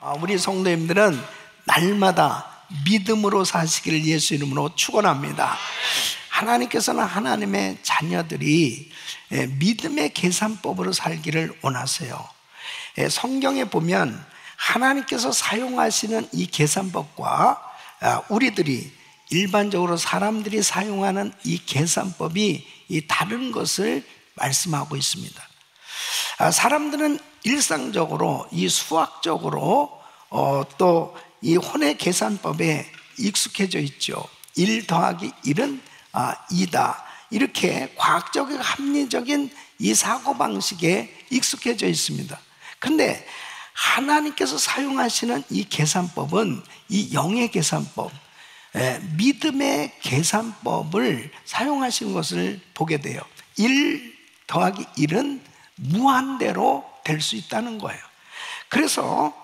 우리 성도님들은 날마다 믿음으로 사시기를 예수 이름으로 축원합니다. 하나님께서는 하나님의 자녀들이 믿음의 계산법으로 살기를 원하세요. 성경에 보면 하나님께서 사용하시는 이 계산법과 우리들이 일반적으로 사람들이 사용하는 이 계산법이 다른 것을 말씀하고 있습니다. 사람들은 일상적으로 이 수학적으로 또 이 혼의 계산법에 익숙해져 있죠. 1 더하기 1은 2다. 이렇게 과학적이고 합리적인 이 사고방식에 익숙해져 있습니다. 그런데 하나님께서 사용하시는 이 계산법은 이 영의 계산법, 믿음의 계산법을 사용하시는 것을 보게 돼요. 1 더하기 1은 무한대로 될 수 있다는 거예요. 그래서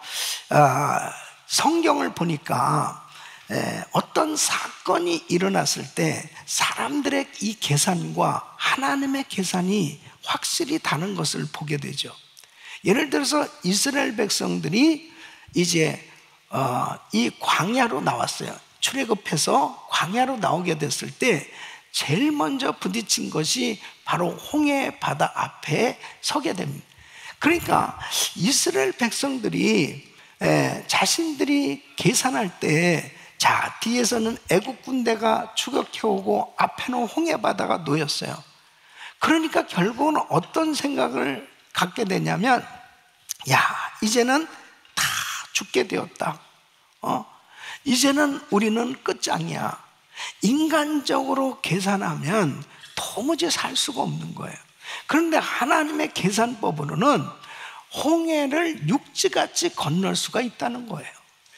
성경을 보니까 어떤 사건이 일어났을 때 사람들의 이 계산과 하나님의 계산이 확실히 다른 것을 보게 되죠. 예를 들어서 이스라엘 백성들이 이제 이 광야로 나왔어요. 출애굽해서 광야로 나오게 됐을 때 제일 먼저 부딪힌 것이 바로 홍해 바다 앞에 서게 됩니다. 그러니까 이스라엘 백성들이 자신들이 계산할 때 자, 뒤에서는 애국 군대가 추격해오고 앞에는 홍해 바다가 놓였어요. 그러니까 결국은 어떤 생각을 갖게 되냐면, 야, 이제는 다 죽게 되었다. 이제는 우리는 끝장이야. 인간적으로 계산하면 도무지 살 수가 없는 거예요. 그런데 하나님의 계산법으로는 홍해를 육지같이 건널 수가 있다는 거예요.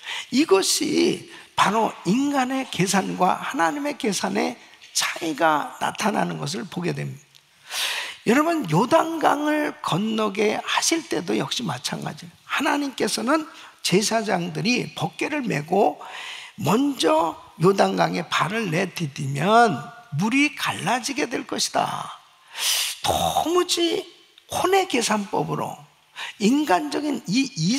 이것이 바로 인간의 계산과 하나님의 계산의 차이가 나타나는 것을 보게 됩니다. 여러분, 요단강을 건너게 하실 때도 역시 마찬가지예요. 하나님께서는 제사장들이 법궤를 메고 먼저 요단강에 발을 내디디면 물이 갈라지게 될 것이다. 도무지 혼의 계산법으로, 인간적인 이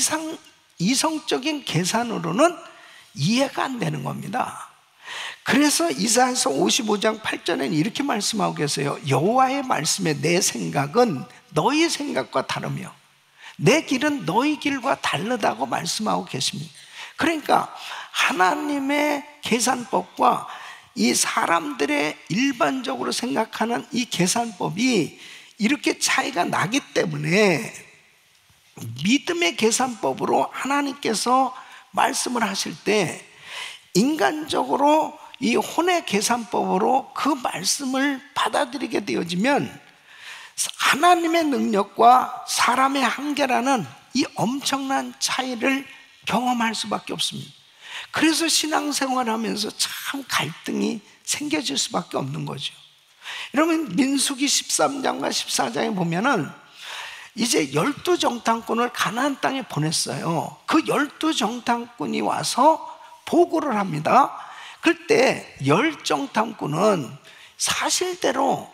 이성적인 계산으로는 이해가 안 되는 겁니다. 그래서 이사야서 55장 8절에는 이렇게 말씀하고 계세요. 여호와의 말씀에 내 생각은 너희 생각과 다르며 내 길은 너희 길과 다르다고 말씀하고 계십니다. 그러니까 하나님의 계산법과 이 사람들의 일반적으로 생각하는 이 계산법이 이렇게 차이가 나기 때문에 믿음의 계산법으로 하나님께서 말씀을 하실 때 인간적으로 이 혼의 계산법으로 그 말씀을 받아들이게 되어지면 하나님의 능력과 사람의 한계라는 이 엄청난 차이를 경험할 수밖에 없습니다. 그래서 신앙생활 하면서 참 갈등이 생겨질 수밖에 없는 거죠. 여러분, 민수기 13장과 14장에 보면은 이제 12정탐꾼을 가나안 땅에 보냈어요. 그 12정탐꾼이 와서 보고를 합니다. 그때 10정탐꾼은 사실대로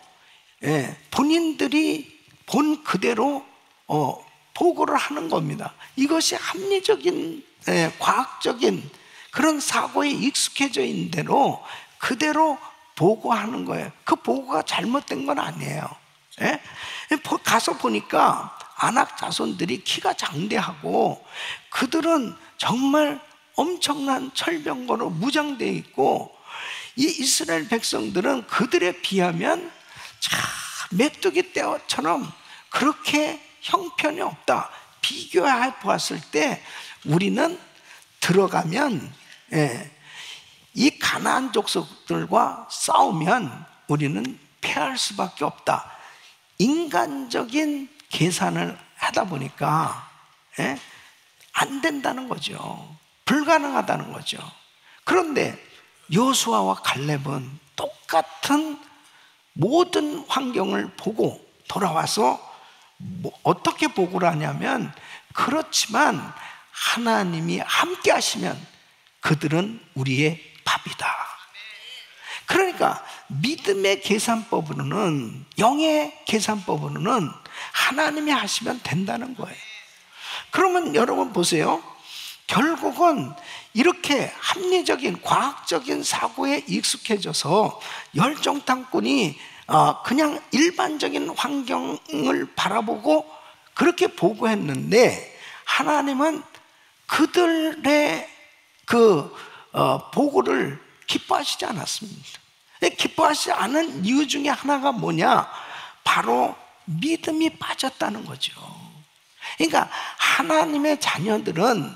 본인들이 본 그대로 보고를 하는 겁니다. 이것이 합리적인 과학적인 그런 사고에 익숙해져 있는 대로 그대로 보고하는 거예요. 그 보고가 잘못된 건 아니에요. 가서 보니까 아낙 자손들이 키가 장대하고 그들은 정말 엄청난 철병거로 무장되어 있고 이 이스라엘 백성들은 그들에 비하면 참 메뚜기 떼처럼 그렇게 형편이 없다. 비교해 보았을 때 우리는 들어가면 이 가나안 족속들과 싸우면 우리는 패할 수밖에 없다. 인간적인 계산을 하다 보니까 안 된다는 거죠. 불가능하다는 거죠. 그런데 여호수아와 갈렙은 똑같은 모든 환경을 보고 돌아와서 어떻게 보고를 하냐면, 그렇지만 하나님이 함께 하시면 그들은 우리의 밥이다. 그러니까 믿음의 계산법으로는, 영의 계산법으로는 하나님이 하시면 된다는 거예요. 그러면 여러분 보세요. 결국은 이렇게 합리적인 과학적인 사고에 익숙해져서 열정탐꾼이 그냥 일반적인 환경을 바라보고 그렇게 보고했는데, 하나님은 그들의 그 보고를 기뻐하시지 않았습니다. 기뻐하시지 않은 이유 중에 하나가 뭐냐? 바로 믿음이 빠졌다는 거죠. 그러니까 하나님의 자녀들은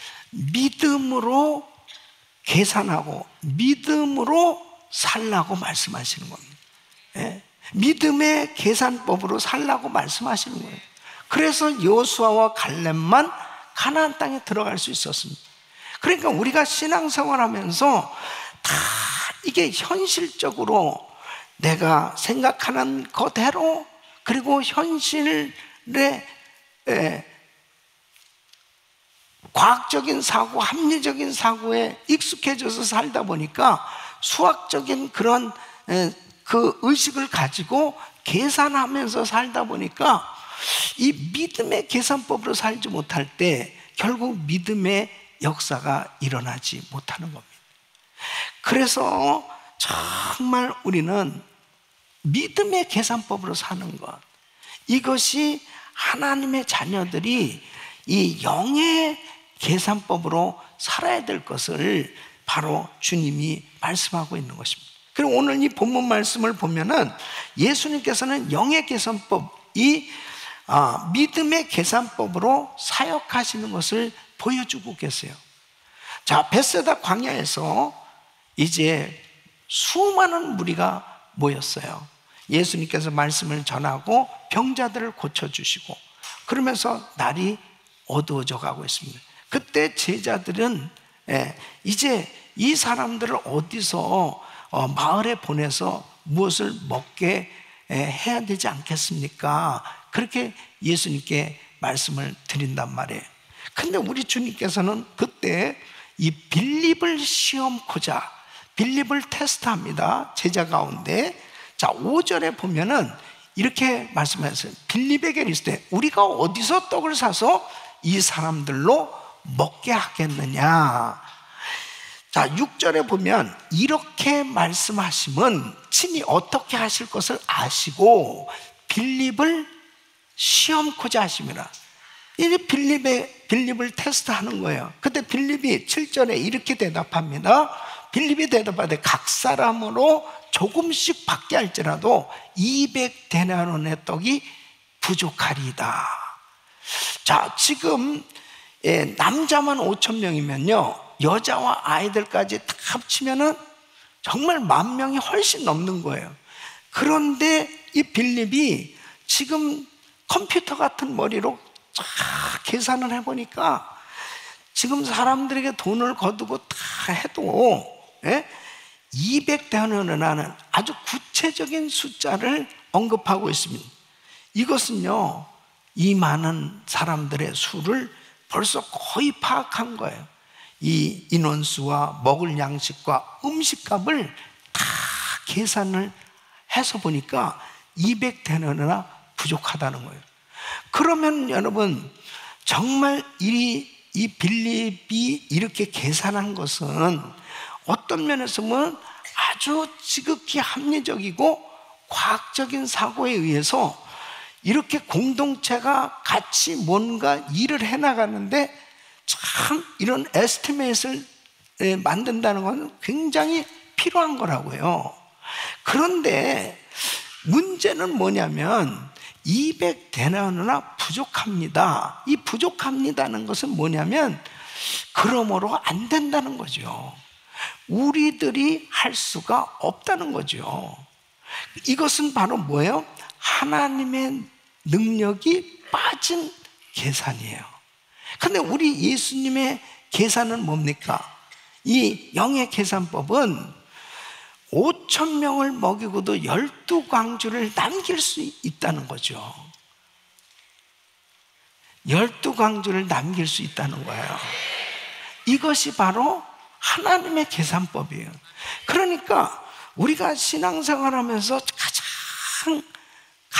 믿음으로 계산하고 믿음으로 살라고 말씀하시는 겁니다. 예? 믿음의 계산법으로 살라고 말씀하시는 거예요. 그래서 여호수아와 갈렙만 가나안 땅에 들어갈 수 있었습니다. 그러니까 우리가 신앙생활하면서 다 이게 현실적으로 내가 생각하는 그대로, 그리고 현실의 과학적인 사고, 합리적인 사고에 익숙해져서 살다 보니까 수학적인 그런 그 의식을 가지고 계산하면서 살다 보니까 이 믿음의 계산법으로 살지 못할 때 결국 믿음의 역사가 일어나지 못하는 겁니다. 그래서 정말 우리는 믿음의 계산법으로 사는 것, 이것이 하나님의 자녀들이 이 영의 계산법으로 살아야 될 것을 바로 주님이 말씀하고 있는 것입니다. 그리고 오늘 이 본문 말씀을 보면은 예수님께서는 영의 계산법이 믿음의 계산법으로 사역하시는 것을 보여주고 계세요. 자, 벳세다 광야에서 이제 수많은 무리가 모였어요. 예수님께서 말씀을 전하고 병자들을 고쳐주시고 그러면서 날이 어두워져 가고 있습니다. 그때 제자들은 이제 이 사람들을 어디서 마을에 보내서 무엇을 먹게 해야 되지 않겠습니까? 그렇게 예수님께 말씀을 드린단 말이에요. 근데 우리 주님께서는 그때 이 빌립을 시험코자, 빌립을 테스트합니다. 제자 가운데. 자, 5절에 보면은 이렇게 말씀하셨어요. 빌립에게 이르시되 우리가 어디서 떡을 사서 이 사람들로 먹게 하겠느냐. 자, 6절에 보면 이렇게 말씀하심은 친히 어떻게 하실 것을 아시고 빌립을 시험코자 하심이라. 이제 빌립을 테스트하는 거예요. 그때 빌립이 7절에 이렇게 대답합니다. 빌립이 대답하되 각 사람으로 조금씩 받게 할지라도 200데나리온의 떡이 부족하리이다. 자, 지금 남자만 5,000명이면요 여자와 아이들까지 다 합치면은 정말 10,000명이 훨씬 넘는 거예요. 그런데 이 빌립이 지금 컴퓨터 같은 머리로 쫙 계산을 해보니까 지금 사람들에게 돈을 거두고 다 해도 200데나리온이라는 아주 구체적인 숫자를 언급하고 있습니다. 이것은요 이 많은 사람들의 수를 벌써 거의 파악한 거예요. 이 인원수와 먹을 양식과 음식값을 다 계산을 해서 보니까 200데나리온이나 부족하다는 거예요. 그러면 여러분 정말 이 빌립이 이렇게 계산한 것은 어떤 면에서 보면 아주 지극히 합리적이고 과학적인 사고에 의해서 이렇게 공동체가 같이 뭔가 일을 해나가는데 참 이런 에스티메이트를 만든다는 건 굉장히 필요한 거라고요. 그런데 문제는 뭐냐면 200데나리온이나 부족합니다. 이 부족합니다는 것은 뭐냐면 그러므로 안 된다는 거죠. 우리들이 할 수가 없다는 거죠. 이것은 바로 뭐예요? 하나님의 능력이 빠진 계산이에요. 근데 우리 예수님의 계산은 뭡니까? 이 영의 계산법은 5,000명을 먹이고도 12광주를 남길 수 있다는 거죠. 12광주를 남길 수 있다는 거예요. 이것이 바로 하나님의 계산법이에요. 그러니까 우리가 신앙생활 하면서 가장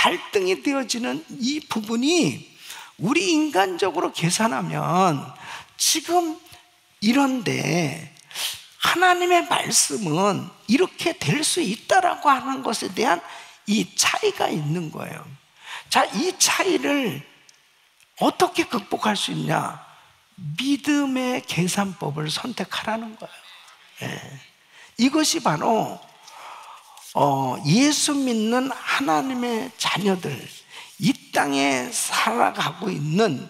갈등이 되어지는 이 부분이 우리 인간적으로 계산하면 지금 이런데 하나님의 말씀은 이렇게 될 수 있다라고 하는 것에 대한 이 차이가 있는 거예요. 자, 이 차이를 어떻게 극복할 수 있냐? 믿음의 계산법을 선택하라는 거예요. 예. 이것이 바로 예수 믿는 하나님의 자녀들, 이 땅에 살아가고 있는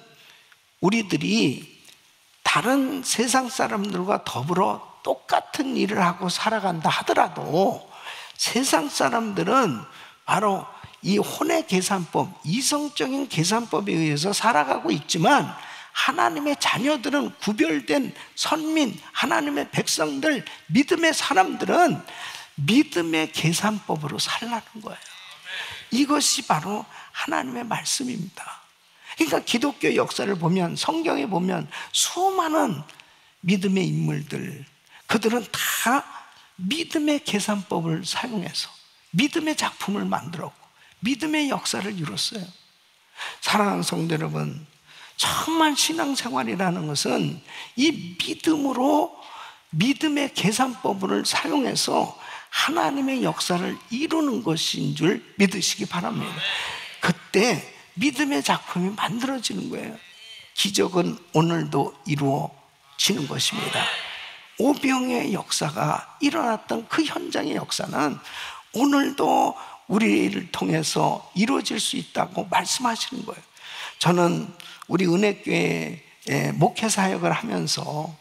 우리들이 다른 세상 사람들과 더불어 똑같은 일을 하고 살아간다 하더라도 세상 사람들은 바로 이 혼의 계산법, 이성적인 계산법에 의해서 살아가고 있지만 하나님의 자녀들은, 구별된 선민, 하나님의 백성들, 믿음의 사람들은 믿음의 계산법으로 살라는 거예요. 이것이 바로 하나님의 말씀입니다. 그러니까 기독교 역사를 보면, 성경에 보면 수많은 믿음의 인물들, 그들은 다 믿음의 계산법을 사용해서 믿음의 작품을 만들었고 믿음의 역사를 이뤘어요. 사랑하는 성도 여러분, 정말 신앙생활이라는 것은 이 믿음으로, 믿음의 계산법을 사용해서 하나님의 역사를 이루는 것인 줄 믿으시기 바랍니다. 그때 믿음의 작품이 만들어지는 거예요. 기적은 오늘도 이루어지는 것입니다. 오병이의 역사가 일어났던 그 현장의 역사는 오늘도 우리를 통해서 이루어질 수 있다고 말씀하시는 거예요. 저는 우리 은혜교회에 목회사역을 하면서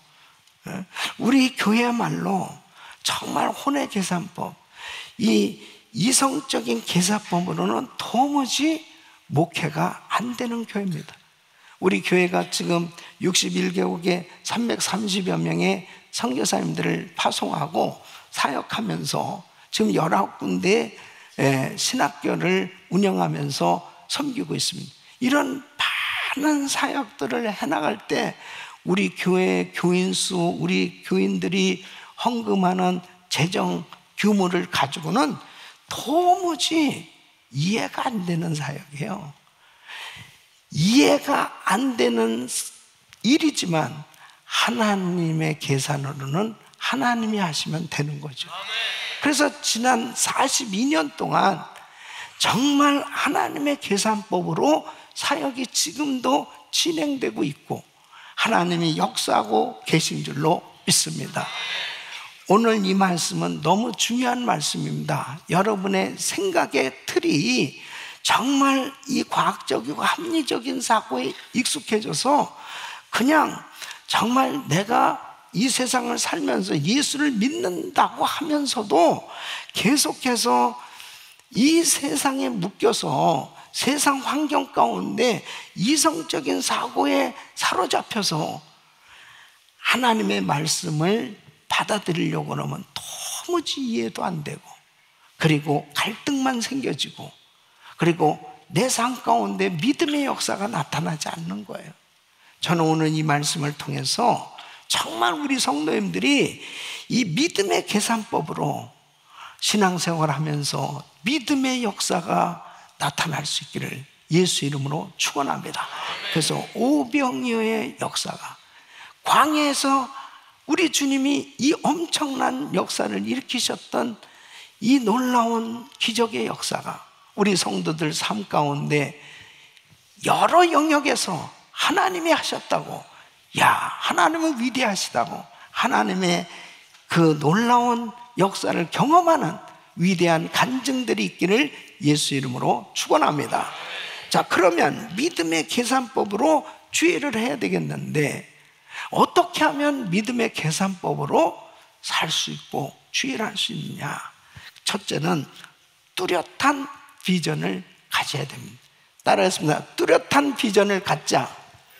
우리 교회야말로 정말 혼의 계산법, 이 이성적인 계산법으로는 도무지 목회가 안 되는 교회입니다. 우리 교회가 지금 61개국에 330여 명의 선교사님들을 파송하고 사역하면서 지금 19군데 신학교를 운영하면서 섬기고 있습니다. 이런 많은 사역들을 해나갈 때 우리 교회 교인 수, 우리 교인들이 헌금하는 재정 규모를 가지고는 도무지 이해가 안 되는 사역이에요. 이해가 안 되는 일이지만 하나님의 계산으로는 하나님이 하시면 되는 거죠. 그래서 지난 42년 동안 정말 하나님의 계산법으로 사역이 지금도 진행되고 있고 하나님이 역사하고 계신 줄로 믿습니다. 오늘 이 말씀은 너무 중요한 말씀입니다. 여러분의 생각의 틀이 정말 이 과학적이고 합리적인 사고에 익숙해져서 그냥 정말 내가 이 세상을 살면서 예수를 믿는다고 하면서도 계속해서 이 세상에 묶여서 세상 환경 가운데 이성적인 사고에 사로잡혀서 하나님의 말씀을 받아들이려고 그러면 도무지 이해도 안 되고, 그리고 갈등만 생겨지고, 그리고 내 삶 가운데 믿음의 역사가 나타나지 않는 거예요. 저는 오늘 이 말씀을 통해서 정말 우리 성도님들이 이 믿음의 계산법으로 신앙생활을 하면서 믿음의 역사가 나타날 수 있기를 예수 이름으로 축원합니다. 그래서 오병이어의 역사가, 광야에서 우리 주님이 이 엄청난 역사를 일으키셨던 이 놀라운 기적의 역사가 우리 성도들 삶 가운데 여러 영역에서 하나님이 하셨다고, 야, 하나님은 위대하시다고, 하나님의 그 놀라운 역사를 경험하는 위대한 간증들이 있기를 예수 이름으로 축원합니다. 자, 그러면 믿음의 계산법으로 주의를 해야 되겠는데 어떻게 하면 믿음의 계산법으로 살 수 있고 주의를 할 수 있느냐? 첫째는 뚜렷한 비전을 가져야 됩니다. 따라하겠습니다. 뚜렷한 비전을 갖자.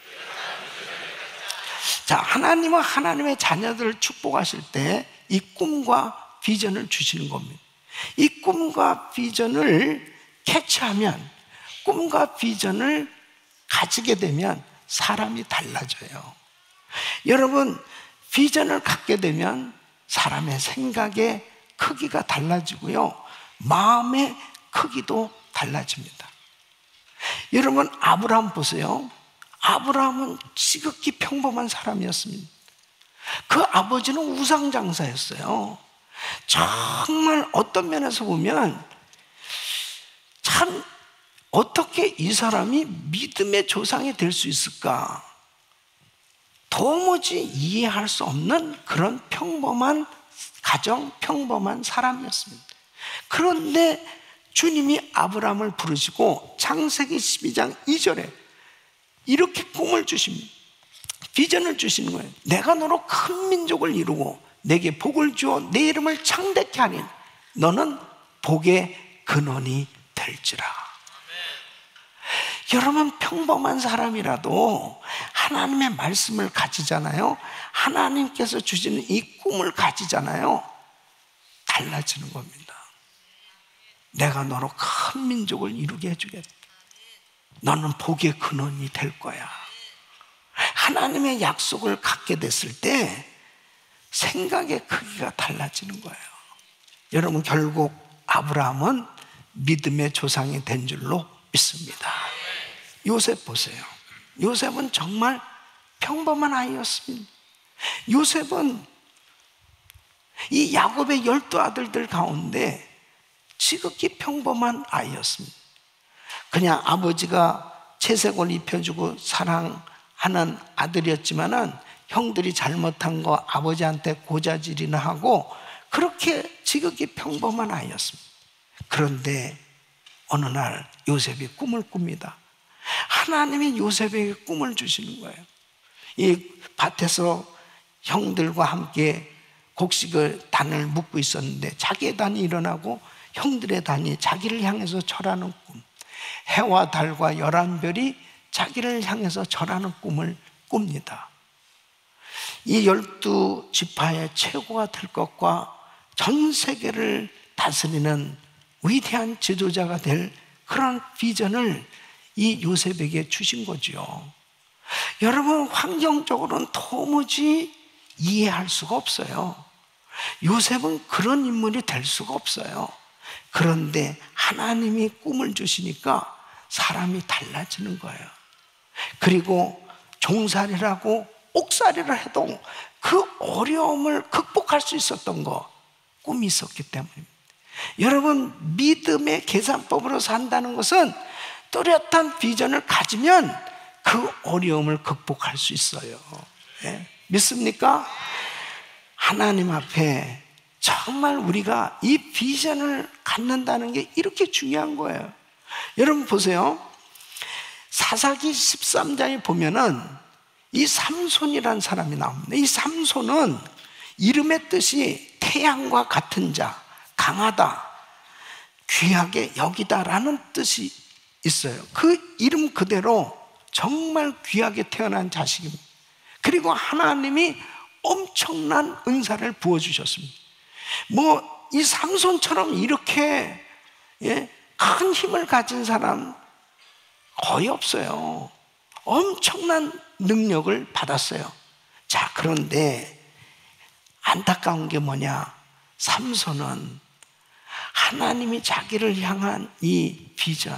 자, 하나님은 하나님의 자녀들을 축복하실 때 이 꿈과 비전을 주시는 겁니다. 이 꿈과 비전을 캐치하면, 꿈과 비전을 가지게 되면 사람이 달라져요. 여러분, 비전을 갖게 되면 사람의 생각의 크기가 달라지고요, 마음의 크기도 달라집니다. 여러분, 아브라함 보세요. 아브라함은 지극히 평범한 사람이었습니다. 그 아버지는 우상장사였어요. 정말 어떤 면에서 보면 참 어떻게 이 사람이 믿음의 조상이 될 수 있을까? 도무지 이해할 수 없는 그런 평범한 가정, 평범한 사람이었습니다. 그런데 주님이 아브라함을 부르시고 창세기 12장 2절에 이렇게 꿈을 주십니다. 비전을 주시는 거예요. 내가 너로 큰 민족을 이루고 내게 복을 주어 내 이름을 창대케 하니 너는 복의 근원이 될지라. 여러분, 평범한 사람이라도 하나님의 말씀을 가지잖아요. 하나님께서 주시는 이 꿈을 가지잖아요. 달라지는 겁니다. 내가 너로 큰 민족을 이루게 해주겠다. 너는 복의 근원이 될 거야. 하나님의 약속을 갖게 됐을 때 생각의 크기가 달라지는 거예요. 여러분, 결국 아브라함은 믿음의 조상이 된 줄로 믿습니다. 요셉 보세요. 요셉은 정말 평범한 아이였습니다. 요셉은 이 야곱의 12아들들 가운데 지극히 평범한 아이였습니다. 그냥 아버지가 채색을 입혀주고 사랑하는 아들이었지만은 형들이 잘못한 거 아버지한테 고자질이나 하고 그렇게 지극히 평범한 아이였습니다. 그런데 어느 날 요셉이 꿈을 꿉니다. 하나님이 요셉에게 꿈을 주시는 거예요. 이 밭에서 형들과 함께 곡식을 단을 묶고 있었는데 자기의 단이 일어나고 형들의 단이 자기를 향해서 절하는 꿈, 해와 달과 11별이 자기를 향해서 절하는 꿈을 꿉니다. 이 12지파의 최고가 될 것과 전 세계를 다스리는 위대한 지도자가 될 그런 비전을 이 요셉에게 주신 거죠. 여러분, 환경적으로는 도무지 이해할 수가 없어요. 요셉은 그런 인물이 될 수가 없어요. 그런데 하나님이 꿈을 주시니까 사람이 달라지는 거예요. 그리고 종살이라고 옥살이를 해도 그 어려움을 극복할 수 있었던 거, 꿈이 있었기 때문입니다. 여러분, 믿음의 계산법으로 산다는 것은 뚜렷한 비전을 가지면 그 어려움을 극복할 수 있어요. 네? 믿습니까? 하나님 앞에 정말 우리가 이 비전을 갖는다는 게 이렇게 중요한 거예요. 여러분 보세요. 사사기 13장에 보면은 이 삼손이라는 사람이 나옵니다. 이 삼손은 이름의 뜻이 태양과 같은 자, 강하다, 귀하게 여기다라는 뜻이 있어요. 그 이름 그대로 정말 귀하게 태어난 자식입니다. 그리고 하나님이 엄청난 은사를 부어주셨습니다. 이 삼손처럼 이렇게 큰 힘을 가진 사람 거의 없어요. 엄청난 능력을 받았어요. 자, 그런데 안타까운 게 뭐냐? 삼손은 하나님이 자기를 향한 이 비전,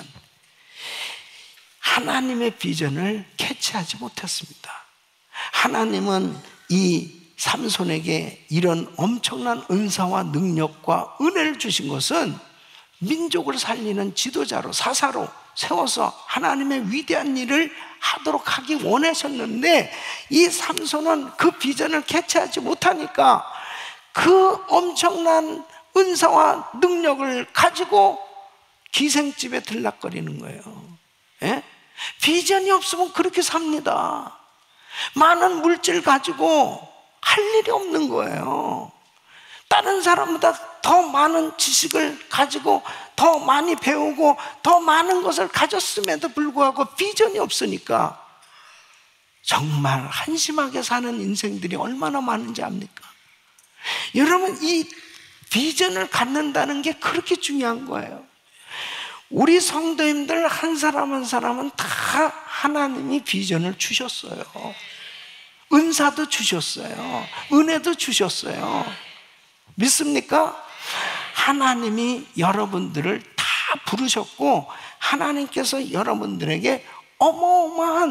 하나님의 비전을 캐치하지 못했습니다. 하나님은 이 삼손에게 이런 엄청난 은사와 능력과 은혜를 주신 것은 민족을 살리는 지도자로, 사사로 세워서 하나님의 위대한 일을 하도록 하기 원하셨는데 이 삼손은 그 비전을 캐치하지 못하니까 그 엄청난 은사와 능력을 가지고 기생집에 들락거리는 거예요. 예? 비전이 없으면 그렇게 삽니다. 많은 물질 가지고 할 일이 없는 거예요. 다른 사람보다 더 많은 지식을 가지고 더 많이 배우고 더 많은 것을 가졌음에도 불구하고 비전이 없으니까 정말 한심하게 사는 인생들이 얼마나 많은지 압니까? 여러분, 이 비전을 갖는다는 게 그렇게 중요한 거예요. 우리 성도님들 한 사람 한 사람은 다 하나님이 비전을 주셨어요. 은사도 주셨어요. 은혜도 주셨어요. 믿습니까? 하나님이 여러분들을 다 부르셨고 하나님께서 여러분들에게 어마어마한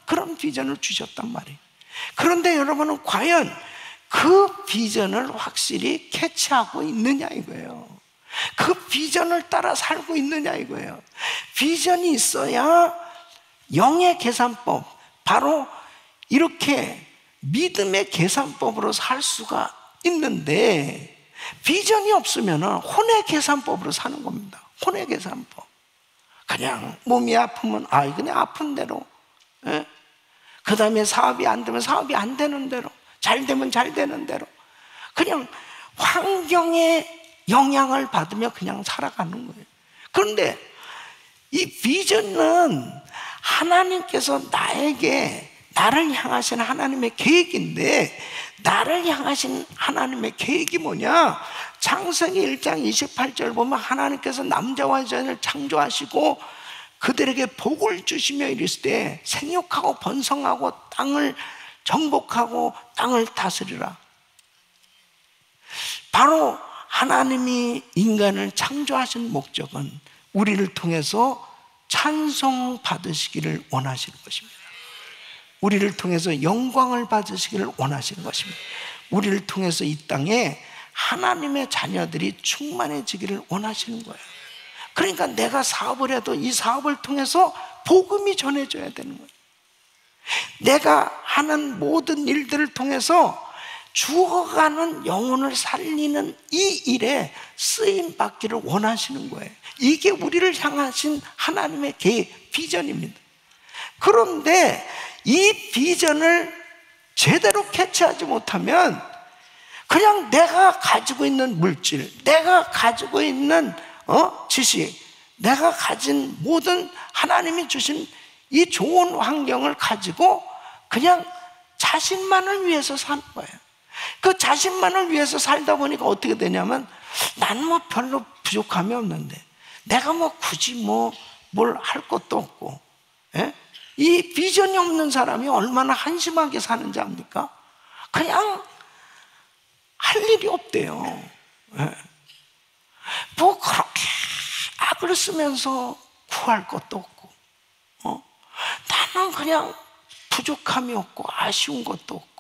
그런 비전을 주셨단 말이에요. 그런데 여러분은 과연 그 비전을 확실히 캐치하고 있느냐 이거예요. 그 비전을 따라 살고 있느냐 이거예요. 비전이 있어야 영의 계산법, 바로 이렇게 믿음의 계산법으로 살 수가 있는데, 비전이 없으면 혼의 계산법으로 사는 겁니다. 혼의 계산법. 그냥 몸이 아프면 그냥 아픈 대로, 그 다음에 사업이 안 되면 사업이 안 되는 대로, 잘 되면 잘 되는 대로, 그냥 환경의 영향을 받으며 그냥 살아가는 거예요. 그런데 이 비전은 하나님께서 나를 향하신 하나님의 계획인데, 나를 향하신 하나님의 계획이 뭐냐? 창세기 1장 28절 보면 하나님께서 남자와 여자를 창조하시고 그들에게 복을 주시며 이르실 때 생육하고 번성하고 땅을 정복하고 땅을 다스리라. 바로 하나님이 인간을 창조하신 목적은 우리를 통해서 찬송 받으시기를 원하시는 것입니다. 우리를 통해서 영광을 받으시기를 원하시는 것입니다. 우리를 통해서 이 땅에 하나님의 자녀들이 충만해지기를 원하시는 거예요. 그러니까 내가 사업을 해도 이 사업을 통해서 복음이 전해져야 되는 거예요. 내가 하는 모든 일들을 통해서 죽어가는 영혼을 살리는 이 일에 쓰임 받기를 원하시는 거예요. 이게 우리를 향하신 하나님의 계획, 비전입니다. 그런데 이 비전을 제대로 캐치하지 못하면 그냥 내가 가지고 있는 물질, 내가 가지고 있는 지식, 내가 가진 모든 하나님이 주신 이 좋은 환경을 가지고 그냥 자신만을 위해서 사는 거예요. 그 자신만을 위해서 살다 보니까 어떻게 되냐면, 나는 뭐 별로 부족함이 없는데, 내가 뭐 굳이 뭘 할 것도 없고, 이 비전이 없는 사람이 얼마나 한심하게 사는지 압니까? 그냥 할 일이 없대요. 뭐 그렇게 악을 쓰면서 구할 것도 없고, 나는 그냥 부족함이 없고 아쉬운 것도 없고,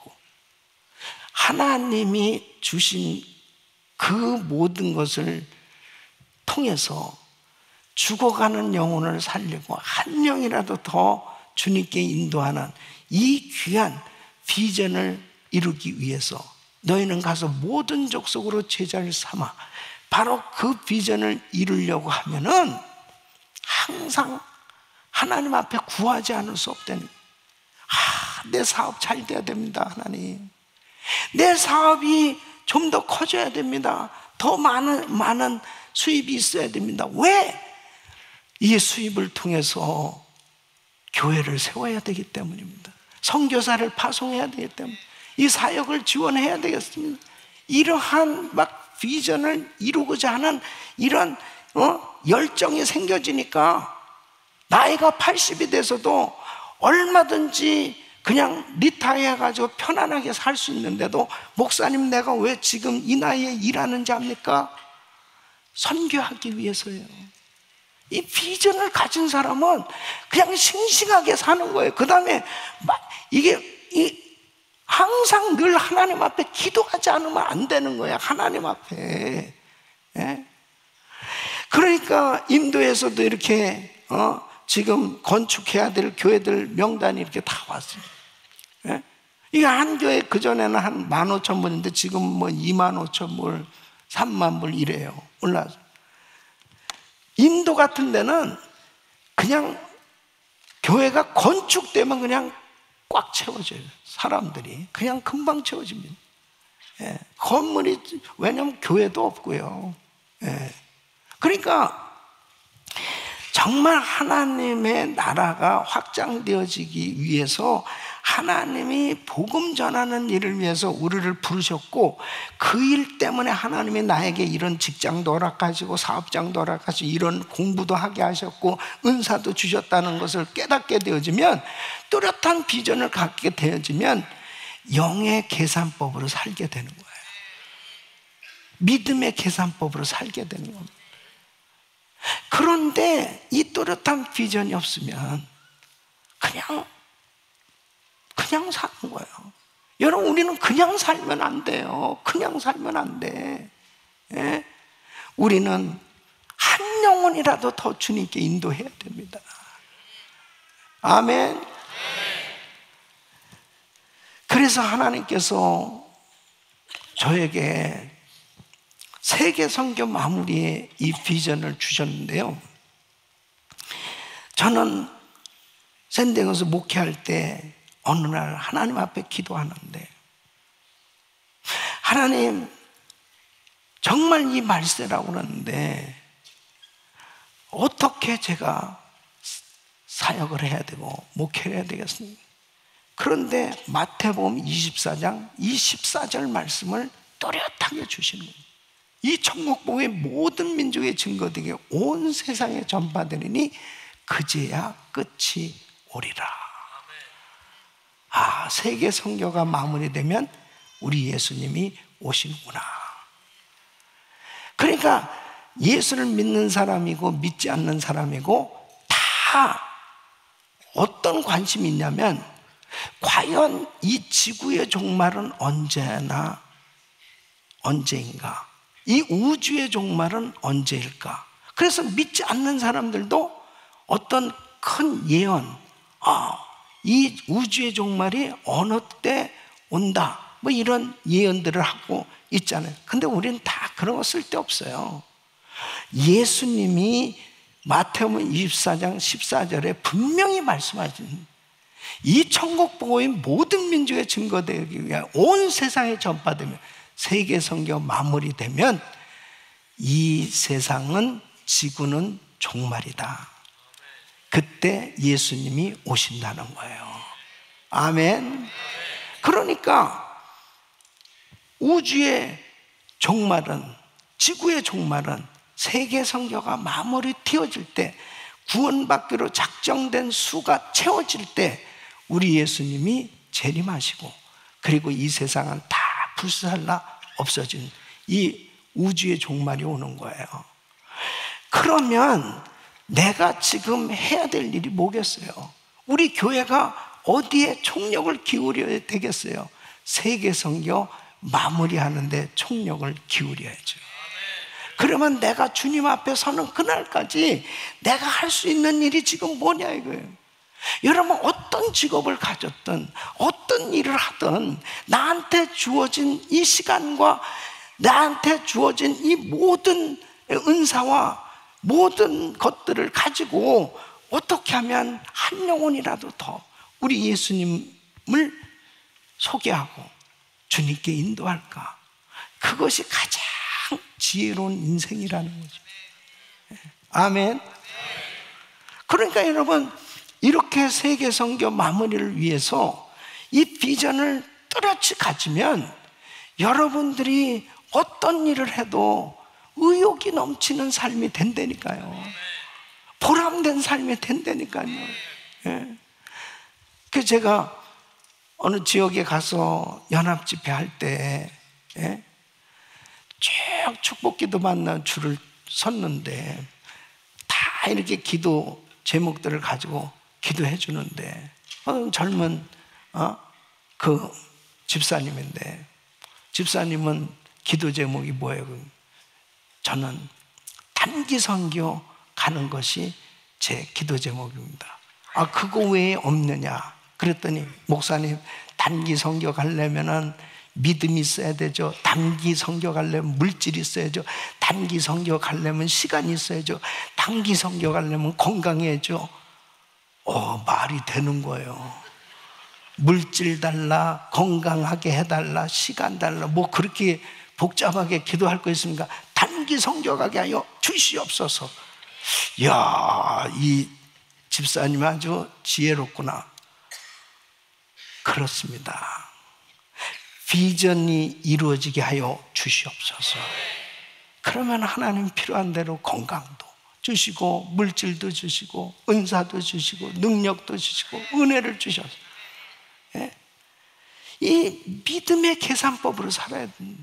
하나님이 주신 그 모든 것을 통해서 죽어가는 영혼을 살리고 한 명이라도 더 주님께 인도하는 이 귀한 비전을 이루기 위해서 너희는 가서 모든 족속으로 제자를 삼아, 바로 그 비전을 이루려고 하면은 항상 하나님 앞에 구하지 않을 수 없다는, 내 사업 잘 돼야 됩니다. 하나님, 내 사업이 좀 더 커져야 됩니다. 더 많은 수입이 있어야 됩니다. 왜? 이 수입을 통해서 교회를 세워야 되기 때문입니다. 선교사를 파송해야 되기 때문에 이 사역을 지원해야 되겠습니다. 이러한 비전을 이루고자 하는 이런 열정이 생겨지니까 나이가 80이 돼서도 얼마든지 그냥 리타이어 해가지고 편안하게 살 수 있는데도, 목사님 내가 왜 지금 이 나이에 일하는지 압니까? 선교하기 위해서예요. 이 비전을 가진 사람은 그냥 싱싱하게 사는 거예요. 그 다음에 항상 늘 하나님 앞에 기도하지 않으면 안 되는 거예요. 하나님 앞에. 그러니까 인도에서도 이렇게 지금 건축해야 될 교회들 명단이 이렇게 다 왔습니다. 이게 한 교회 그전에는 한 15,000불인데 지금 뭐 25,000불, 30,000불 이래요. 올라서. 인도 같은 데는 그냥 교회가 건축되면 그냥 꽉 채워져요. 사람들이 그냥 금방 채워집니다. 건물이, 왜냐면 교회도 없고요. 그러니까 정말 하나님의 나라가 확장되어지기 위해서 하나님이 복음 전하는 일을 위해서 우리를 부르셨고, 그 일 때문에 하나님이 나에게 이런 직장도 허락하시고 사업장도 허락하시고 이런 공부도 하게 하셨고 은사도 주셨다는 것을 깨닫게 되어지면, 뚜렷한 비전을 갖게 되어지면 영의 계산법으로 살게 되는 거예요. 믿음의 계산법으로 살게 되는 겁니다. 그런데 이 뚜렷한 비전이 없으면 그냥 그냥 사는 거예요. 여러분, 우리는 그냥 살면 안 돼요. 그냥 살면 안 돼. 예? 우리는 한 영혼이라도 더 주님께 인도해야 됩니다. 아멘. 그래서 하나님께서 저에게 세계 선교 마무리의 이 비전을 주셨는데요, 저는 샌디에고에서 목회할 때 어느 날 하나님 앞에 기도하는데, 하나님, 정말 이 말세라고 그러는데 어떻게 제가 사역을 해야 되고 목회를 해야 되겠습니까? 그런데 마태복음 24장 24절 말씀을 또렷하게 주시는 거예요. 이 천국복음의 모든 민족의 증거되게 온 세상에 전파되리니 그제야 끝이 오리라. 아, 세계 선교가 마무리되면 우리 예수님이 오시는구나. 그러니까 예수를 믿는 사람이고 믿지 않는 사람이고 다 어떤 관심이 있냐면, 과연 이 지구의 종말은 언제인가? 이 우주의 종말은 언제일까? 그래서 믿지 않는 사람들도 어떤 큰 예언, 이 우주의 종말이 어느 때 온다, 뭐 이런 예언들을 하고 있잖아요. 근데 우리는 다 그런 거 쓸데없어요. 예수님이 마태복음 24장 14절에 분명히 말씀하신 이 천국 복음이 모든 민족에 증거되기 위해 온 세상에 전파되면, 세계 선교 마무리되면 이 세상은, 지구는 종말이다. 그때 예수님이 오신다는 거예요. 아멘. 그러니까 우주의 종말은, 지구의 종말은 세계 선교가 마무리 되어질 때, 구원받기로 작정된 수가 채워질 때 우리 예수님이 재림하시고, 그리고 이 세상은 다 불살라 없어진 이 우주의 종말이 오는 거예요. 그러면 내가 지금 해야 될 일이 뭐겠어요? 우리 교회가 어디에 총력을 기울여야 되겠어요? 세계 선교 마무리하는데 총력을 기울여야죠. 그러면 내가 주님 앞에 서는 그날까지 내가 할 수 있는 일이 지금 뭐냐 이거예요. 여러분, 어떤 직업을 가졌든 어떤 일을 하든 나한테 주어진 이 시간과 나한테 주어진 이 모든 은사와 모든 것들을 가지고 어떻게 하면 한 영혼이라도 더 우리 예수님을 소개하고 주님께 인도할까? 그것이 가장 지혜로운 인생이라는 거죠. 아멘. 그러니까 여러분, 이렇게 세계 선교 마무리를 위해서 이 비전을 뚜렷이 가지면 여러분들이 어떤 일을 해도 의욕이 넘치는 삶이 된다니까요. 보람된 삶이 된다니까요. 예. 그 제가 어느 지역에 가서 연합 집회 할 때, 예? 쭉 축복기도 만나 줄을 섰는데 다 이렇게 기도 제목들을 가지고 기도해 주는데, 젊은 그 집사님인데, 집사님은 기도 제목이 뭐예요? 저는 단기 선교 가는 것이 제 기도 제목입니다. 그거 외에 없느냐? 그랬더니, 목사님, 단기 선교 가려면은 믿음이 있어야 되죠. 단기 선교 가려면 물질이 있어야죠. 단기 선교 가려면 시간이 있어야죠. 단기 선교 가려면 건강해야죠. 말이 되는 거예요. 물질 달라, 건강하게 해달라, 시간 달라, 뭐 그렇게 복잡하게 기도할 거 있습니까? 단기 선교 가게 하여 주시옵소서. 이야, 이 집사님 아주 지혜롭구나. 그렇습니다. 비전이 이루어지게 하여 주시옵소서. 그러면 하나님 필요한 대로 건강도 주시고, 물질도 주시고, 은사도 주시고, 능력도 주시고, 은혜를 주셔서, 예? 이 믿음의 계산법으로 살아야 됩니다.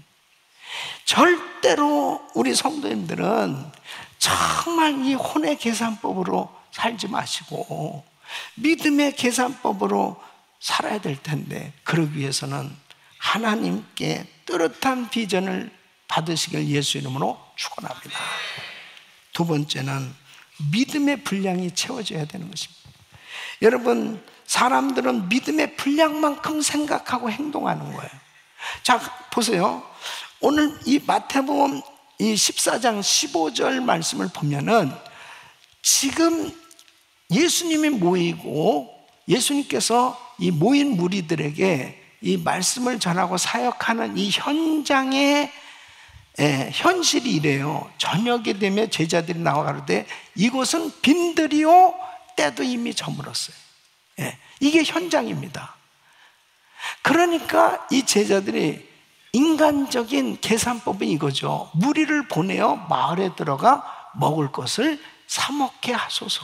절대로 우리 성도님들은 정말 이 혼의 계산법으로 살지 마시고 믿음의 계산법으로 살아야 될 텐데, 그러기 위해서는 하나님께 뚜렷한 비전을 받으시길 예수 이름으로 축원합니다. 두 번째는 믿음의 분량이 채워져야 되는 것입니다. 여러분, 사람들은 믿음의 분량만큼 생각하고 행동하는 거예요. 자, 보세요. 오늘 이 마태복음 이 14장 15절 말씀을 보면은 지금 예수님이 모이고 예수님께서 이 모인 무리들에게 이 말씀을 전하고 사역하는 이 현장의 현실이 이래요. 저녁이 되면 제자들이 나와 가로되 이곳은 빈들이요 때도 이미 저물었어요. 이게 현장입니다. 그러니까 이 제자들이 인간적인 계산법은 이거죠. 무리를 보내어 마을에 들어가 먹을 것을 사 먹게 하소서.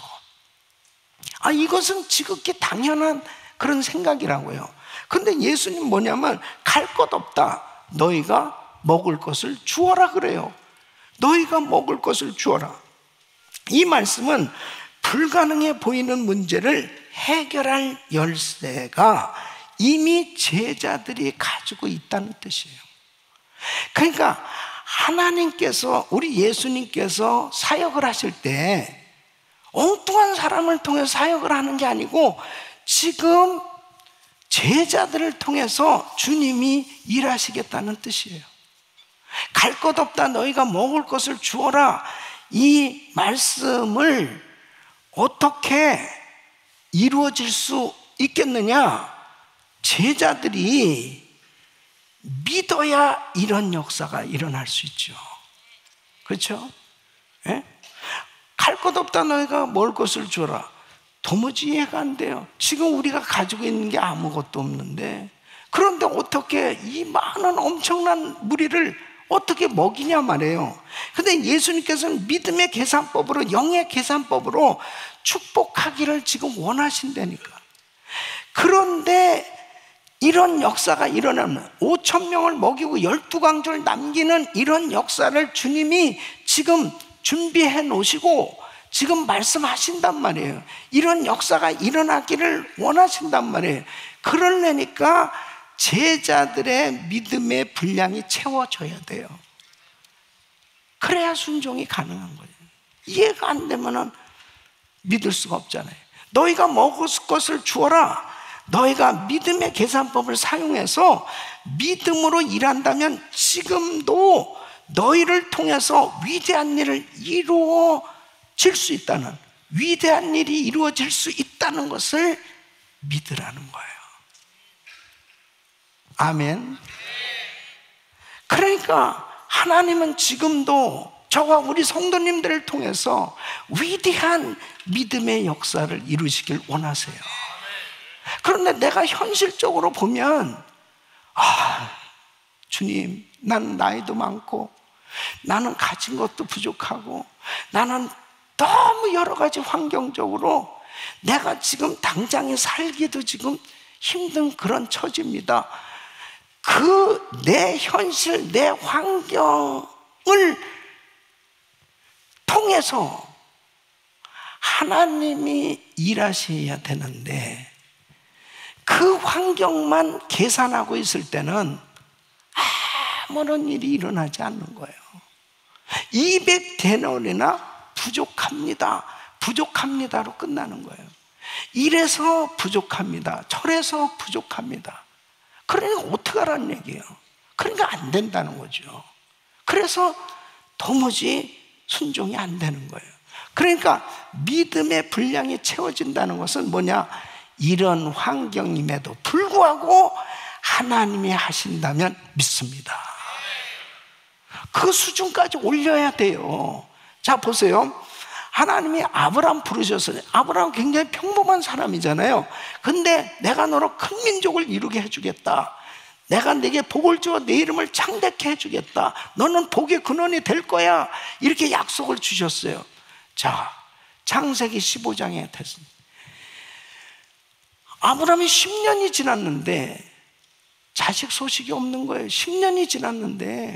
이것은 지극히 당연한 그런 생각이라고요. 근데 예수님 뭐냐면 갈 것 없다. 너희가 먹을 것을 주어라 그래요. 너희가 먹을 것을 주어라. 이 말씀은 불가능해 보이는 문제를 해결할 열쇠가 이미 제자들이 가지고 있다는 뜻이에요. 그러니까 하나님께서, 우리 예수님께서 사역을 하실 때 엉뚱한 사람을 통해서 사역을 하는 게 아니고 지금 제자들을 통해서 주님이 일하시겠다는 뜻이에요. 갈 것 없다. 너희가 먹을 것을 주어라. 이 말씀을 어떻게 이루어질 수 있겠느냐? 제자들이 믿어야 이런 역사가 일어날 수 있죠. 그렇죠? 갈 것 없다. 너희가 먹을 것을 주어라. 도무지 이해가 안 돼요. 지금 우리가 가지고 있는 게 아무것도 없는데, 그런데 어떻게 이 많은 엄청난 무리를 어떻게 먹이냐 말이에요. 근데 예수님께서는 믿음의 계산법으로, 영의 계산법으로 축복하기를 지금 원하신다니까. 그런데 이런 역사가 일어나면 5,000명을 먹이고 12광주를 남기는 이런 역사를 주님이 지금 준비해 놓으시고 지금 말씀하신단 말이에요. 이런 역사가 일어나기를 원하신단 말이에요. 그러려니까 제자들의 믿음의 분량이 채워져야 돼요. 그래야 순종이 가능한 거예요. 이해가 안 되면은 믿을 수가 없잖아요. 너희가 먹을 것을 주어라. 너희가 믿음의 계산법을 사용해서 믿음으로 일한다면 지금도 너희를 통해서 위대한 일을 이루어질 수 있다는, 위대한 일이 이루어질 수 있다는 것을 믿으라는 거예요. 아멘. 그러니까 하나님은 지금도 저와 우리 성도님들을 통해서 위대한 믿음의 역사를 이루시길 원하세요. 그런데 내가 현실적으로 보면 주님, 나는 나이도 많고 나는 가진 것도 부족하고 나는 너무 여러 가지 환경적으로 내가 지금 당장에 살기도 지금 힘든 그런 처지입니다. 그 내 현실, 내 환경을 통해서 하나님이 일하셔야 되는데 그 환경만 계산하고 있을 때는 아무런 일이 일어나지 않는 거예요. 200데나리나 부족합니다. 부족합니다로 끝나는 거예요. 이래서 부족합니다. 저래서 부족합니다. 그러니까 어떡하라는 얘기예요. 그러니까 안 된다는 거죠. 그래서 도무지 순종이 안 되는 거예요. 그러니까 믿음의 분량이 채워진다는 것은 뭐냐? 이런 환경임에도 불구하고 하나님이 하신다면 믿습니다. 그 수준까지 올려야 돼요. 자, 보세요. 하나님이 아브라함 부르셨어요. 아브라함 굉장히 평범한 사람이잖아요. 근데 내가 너로 큰 민족을 이루게 해주겠다. 내가 네게 복을 주어 네 이름을 창대케 해주겠다. 너는 복의 근원이 될 거야. 이렇게 약속을 주셨어요. 자, 창세기 15장에 됐습니다. 아브라함이 10년이 지났는데 자식 소식이 없는 거예요. 10년이 지났는데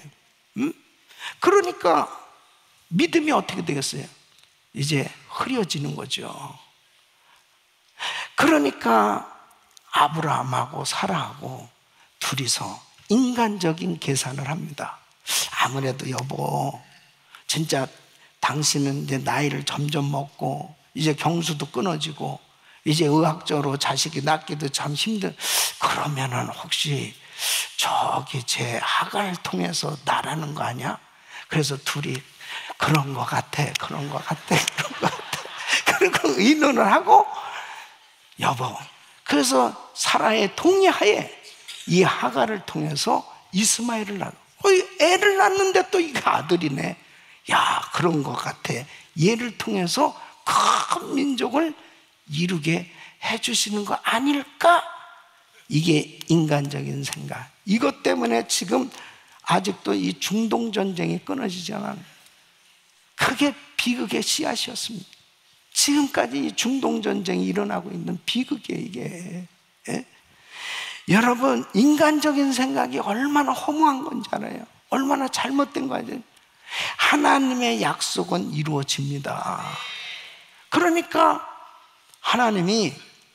그러니까 믿음이 어떻게 되겠어요? 이제 흐려지는 거죠. 그러니까 아브라함하고 사라하고 둘이서 인간적인 계산을 합니다. 아무래도 여보, 진짜 당신은 이제 나이를 점점 먹고 이제 경수도 끊어지고 이제 의학적으로 자식이 낳기도 참 그러면은 혹시 저기 제 하가를 통해서 나라는 거 아니야? 그래서 둘이 그런 거 같아, 그런 거 같아, 그런 거 같아. 그리고 의논을 하고, 여보, 그래서 사라의 동의하에 이 하가를 통해서 이스마엘을 낳아. 애를 낳는데 또 이게 아들이네. 야, 그런 거 같아. 얘를 통해서 큰 민족을 이루게 해주시는 거 아닐까? 이게 인간적인 생각. 이것 때문에 지금 아직도 이 중동 전쟁이 끊어지지 않아요. 그게 비극의 씨앗이었습니다. 지금까지 이 중동 전쟁이 일어나고 있는 비극이에요, 이게. 예? 여러분, 인간적인 생각이 얼마나 허무한 건지 알아요? 얼마나 잘못된 건지. 하나님의 약속은 이루어집니다. 그러니까 하나님이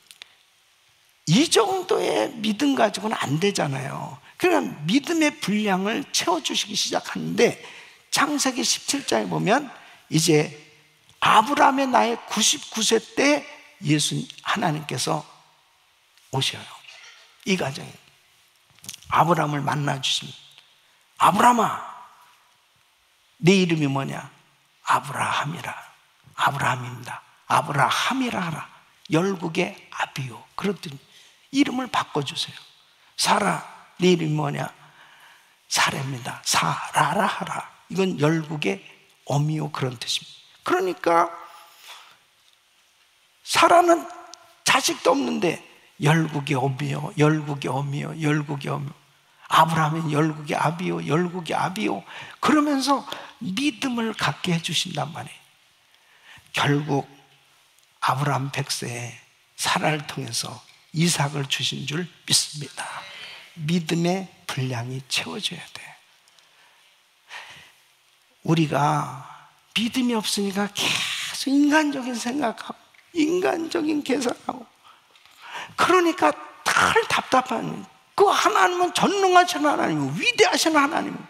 이 정도의 믿음 가지고는 안 되잖아요. 그러니까 믿음의 분량을 채워주시기 시작하는데, 창세기 17장에 보면 이제 아브라함의 나이 99세 때 하나님께서 오셔요. 이 가정에 아브라함을 만나 주십니다. 아브라함아, 내 이름이 뭐냐? 아브라함이라. 아브라함입니다. 아브라함이라 하라. 열국의 아비요. 그랬더니 이름을 바꿔주세요. 사라, 네 이름이 뭐냐? 사라입니다. 사라라 하라. 이건 열국의 어미요, 그런 뜻입니다. 그러니까 사라는 자식도 없는데 열국의 어미요, 열국의 어미요, 열국의 어미요. 아브라함은 열국의 아비요, 열국의 아비요. 그러면서 믿음을 갖게 해주신단 말이에요. 결국 아브라함 100세에 사라를 통해서 이삭을 주신 줄 믿습니다. 믿음의 분량이 채워져야 돼요. 우리가 믿음이 없으니까 계속 인간적인 생각하고 인간적인 계산하고, 그러니까 늘 답답한, 그 하나님은 전능하신 하나님이고 위대하신 하나님,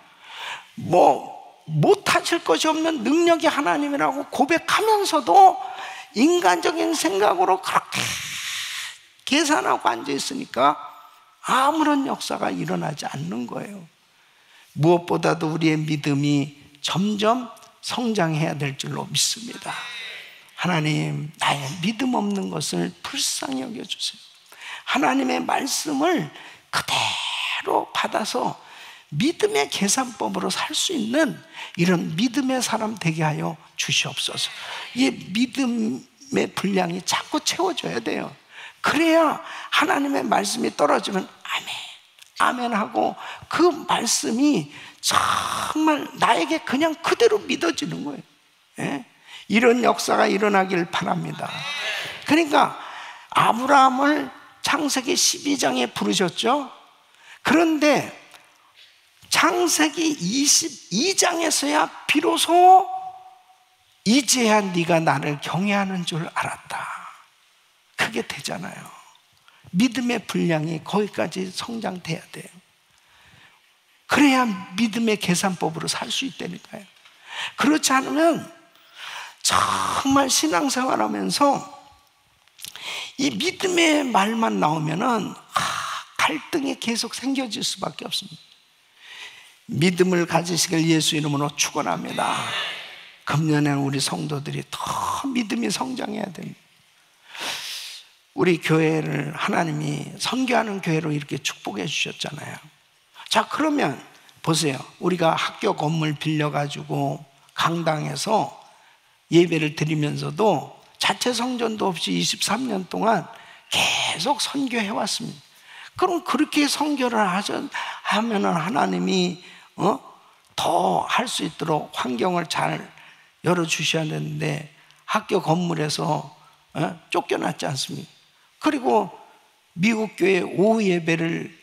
못하실 것이 없는 능력의 하나님이라고 고백하면서도 인간적인 생각으로 그렇게 계산하고 앉아있으니까 아무런 역사가 일어나지 않는 거예요. 무엇보다도 우리의 믿음이 점점 성장해야 될 줄로 믿습니다. 하나님, 나의 믿음 없는 것을 불쌍히 여겨주세요. 하나님의 말씀을 그대로 받아서 믿음의 계산법으로 살 수 있는 이런 믿음의 사람 되게 하여 주시옵소서. 이 믿음의 분량이 자꾸 채워져야 돼요. 그래야 하나님의 말씀이 떨어지면 아멘, 아멘 하고 그 말씀이 정말 나에게 그냥 그대로 믿어지는 거예요. 예? 이런 역사가 일어나길 바랍니다. 그러니까 아브라함을 창세기 12장에 부르셨죠. 그런데 창세기 22장에서야 비로소 이제야 네가 나를 경외하는 줄 알았다. 그게 되잖아요. 믿음의 분량이 거기까지 성장돼야 돼요. 그래야 믿음의 계산법으로 살 수 있다니까요. 그렇지 않으면 정말 신앙생활하면서 이 믿음의 말만 나오면은 갈등이 계속 생겨질 수밖에 없습니다. 믿음을 가지시길 예수 이름으로 축원합니다. 금년에는 우리 성도들이 더 믿음이 성장해야 됩니다. 우리 교회를 하나님이 선교하는 교회로 이렇게 축복해 주셨잖아요. 자, 그러면 보세요. 우리가 학교 건물 빌려가지고 강당에서 예배를 드리면서도 자체 성전도 없이 23년 동안 계속 선교해 왔습니다. 그럼 그렇게 선교를 하면은 하나님이 더 할 수 있도록 환경을 잘 열어주셔야 되는데 학교 건물에서 쫓겨났지 않습니까? 그리고 미국 교회를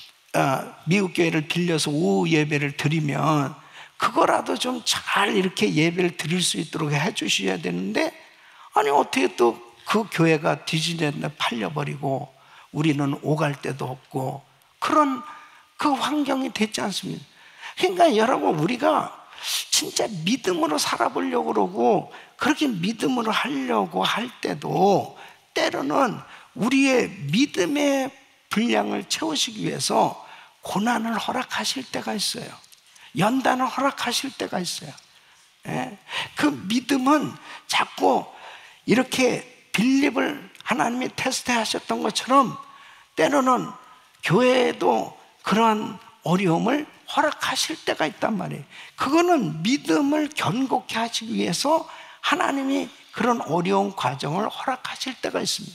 빌려서 오후 예배를 드리면 그거라도 좀 잘 이렇게 예배를 드릴 수 있도록 해주셔야 되는데, 아니 어떻게 또 그 교회가 뒤지는데 팔려버리고 우리는 오갈 데도 없고 그런 그 환경이 됐지 않습니까? 그러니까 여러분, 우리가 진짜 믿음으로 살아보려고 그러고 그렇게 믿음으로 하려고 할 때도 때로는 우리의 믿음의 분량을 채우시기 위해서 고난을 허락하실 때가 있어요. 연단을 허락하실 때가 있어요. 그 믿음은 자꾸 이렇게 빌립을 하나님이 테스트하셨던 것처럼 때로는 교회에도 그러한 어려움을 허락하실 때가 있단 말이에요. 그거는 믿음을 견고케 하시기 위해서 하나님이 그런 어려운 과정을 허락하실 때가 있습니다.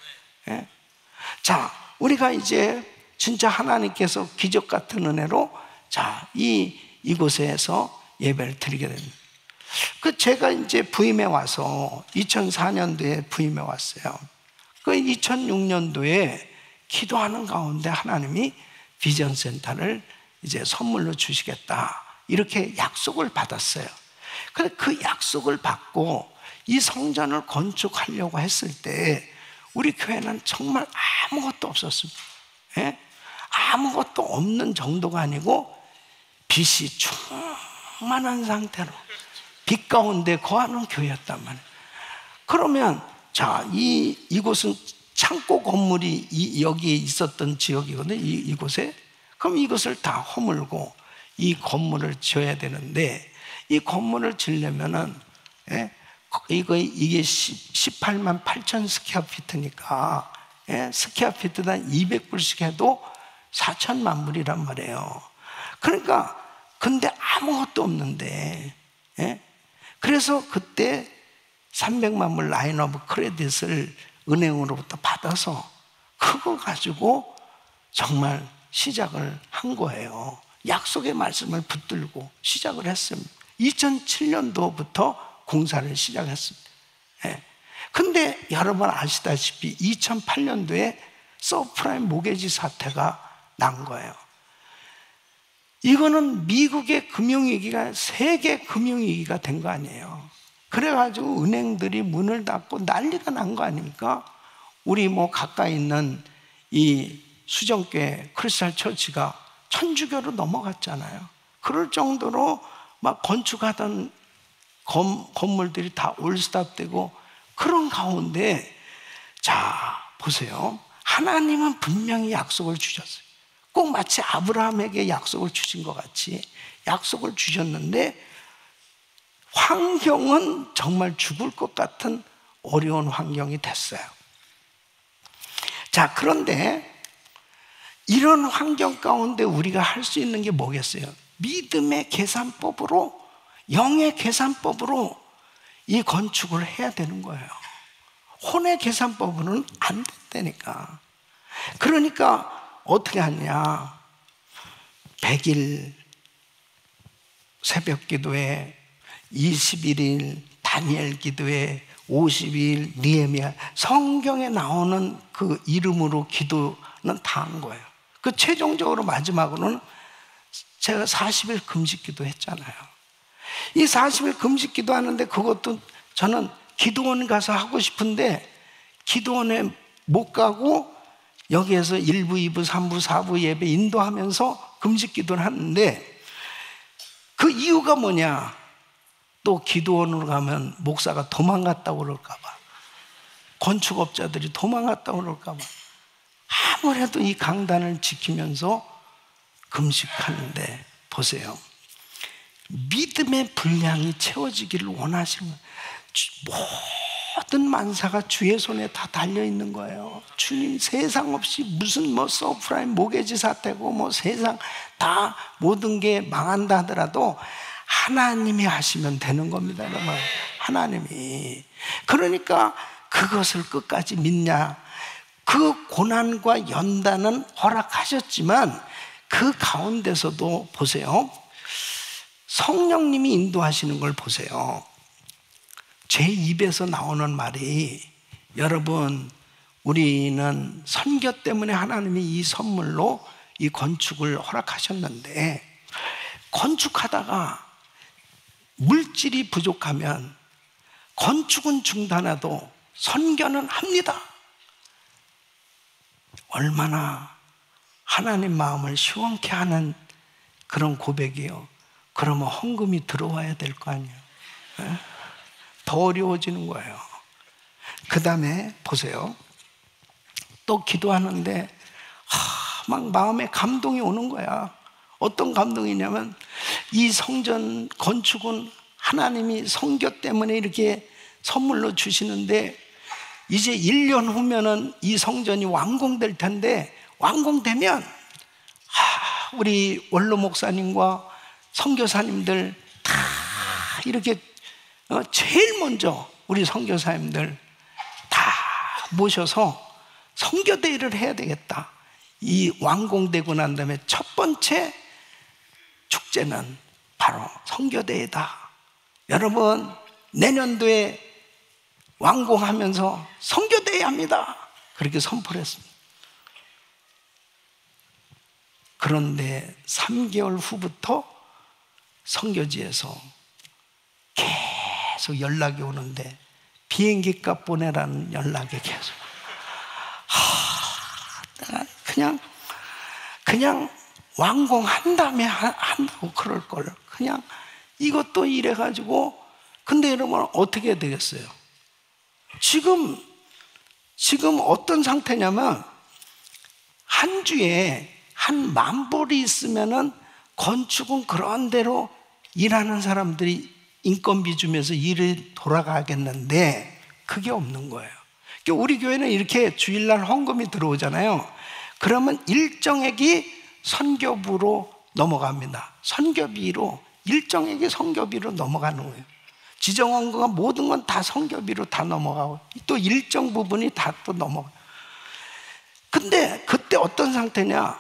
자, 우리가 이제 진짜 하나님께서 기적 같은 은혜로 자, 이곳에서 예배를 드리게 됩니다. 제가 이제 부임해 와서 2004년도에 부임해 왔어요. 2006년도에 기도하는 가운데 하나님이 비전 센터를 이제 선물로 주시겠다 이렇게 약속을 받았어요. 근데 그 약속을 받고 이 성전을 건축하려고 했을 때 우리 교회는 정말 아무것도 없었습니다. 아무것도 없는 정도가 아니고 빛이 충만한 상태로 빛 가운데 거하는 교회였단 말이에요. 그러면 자, 이곳은 창고 건물이 여기에 있었던 지역이거든요. 이곳에. 그럼 이것을 다 허물고 이 건물을 지어야 되는데 이 건물을 지으려면은 이게 18만 8천 스퀘어피트니까 스퀘어피트당 200불씩 해도 4천만 불이란 말이에요. 그러니까 근데 아무것도 없는데 그래서 그때 300만 불 라인 오브 크레딧을 은행으로부터 받아서 그거 가지고 정말 시작을 한 거예요. 약속의 말씀을 붙들고 시작을 했습니다. 2007년도부터 공사를 시작했습니다. 근데 여러분 아시다시피 2008년도에 서프라임 모게지 사태가 난 거예요. 이거는 미국의 금융위기가 세계 금융위기가 된 거 아니에요. 그래가지고 은행들이 문을 닫고 난리가 난 거 아닙니까? 우리 가까이 있는 이 수정교회 크리스탈 처치가 천주교로 넘어갔잖아요. 그럴 정도로 막 건축하던 건물들이 다 올스탑되고 그런 가운데 자, 보세요. 하나님은 분명히 약속을 주셨어요. 꼭 마치 아브라함에게 약속을 주신 것 같이 약속을 주셨는데 환경은 정말 죽을 것 같은 어려운 환경이 됐어요. 자, 그런데 이런 환경 가운데 우리가 할 수 있는 게 뭐겠어요? 믿음의 계산법으로, 영의 계산법으로 이 건축을 해야 되는 거예요. 혼의 계산법으로는 안 된다니까. 그러니까 어떻게 하냐? 100일 새벽 기도회, 21일 다니엘 기도회, 50일 느헤미야, 성경에 나오는 그 이름으로 기도는 다 한 거예요. 최종적으로 마지막으로는 제가 40일 금식 기도 했잖아요. 이 40일 금식 기도 하는데 그것도 저는 기도원 가서 하고 싶은데 기도원에 못 가고 여기에서 1부, 2부, 3부, 4부 예배 인도하면서 금식 기도를 하는데 그 이유가 뭐냐? 또 기도원으로 가면 목사가 도망갔다고 그럴까 봐, 건축업자들이 도망갔다고 그럴까 봐 아무래도 이 강단을 지키면서 금식하는데 보세요. 믿음의 분량이 채워지기를 원하시는 모든 만사가 주의 손에 다 달려있는 거예요. 주님, 세상 없이 무슨 서프라임 모게지 사태고 세상 다 모든 게 망한다 하더라도 하나님이 하시면 되는 겁니다, 여러분. 하나님이. 그러니까 그것을 끝까지 믿냐? 그 고난과 연단은 허락하셨지만 그 가운데서도 보세요. 성령님이 인도하시는 걸 보세요. 제 입에서 나오는 말이, 여러분, 우리는 선교 때문에 하나님이 이 선물로 이 건축을 허락하셨는데 건축하다가 물질이 부족하면 건축은 중단해도 선교는 합니다. 얼마나 하나님 마음을 시원케 하는 그런 고백이에요. 그러면 헌금이 들어와야 될 거 아니에요. 더 어려워지는 거예요. 그 다음에 보세요. 또 기도하는데 막 마음에 감동이 오는 거야. 어떤 감동이냐면 이 성전 건축은 하나님이 성교 때문에 이렇게 선물로 주시는데 이제 1년 후면은 이 성전이 완공될 텐데, 완공되면 우리 원로 목사님과 선교사님들 다 이렇게 제일 먼저 우리 선교사님들 다 모셔서 선교대회를 해야 되겠다. 이 완공되고 난 다음에 첫 번째 축제는 바로 선교대회다. 여러분, 내년도에 완공하면서 선교대회 합니다. 그렇게 선포를 했습니다. 그런데 3개월 후부터 선교지에서 계속 연락이 오는데 비행기 값 보내라는 연락이 계속. 내가 그냥 완공한 다음에 한다고 그럴 걸. 그냥 이것도 이래가지고. 근데 여러분 어떻게 되겠어요? 지금 어떤 상태냐면 한 주에 한 10,000불이 있으면은 건축은 그런 대로 일하는 사람들이 인건비 주면서 일이 돌아가겠는데 그게 없는 거예요. 그러니까 우리 교회는 이렇게 주일날 헌금이 들어오잖아요. 그러면 일정액이 선교부로 넘어갑니다. 선교비로, 일정액이 선교비로 넘어가는 거예요. 지정헌금과 모든 건 다 선교비로 다 넘어가고 또 일정 부분이 다 또 넘어가요. 근데 그때 어떤 상태냐?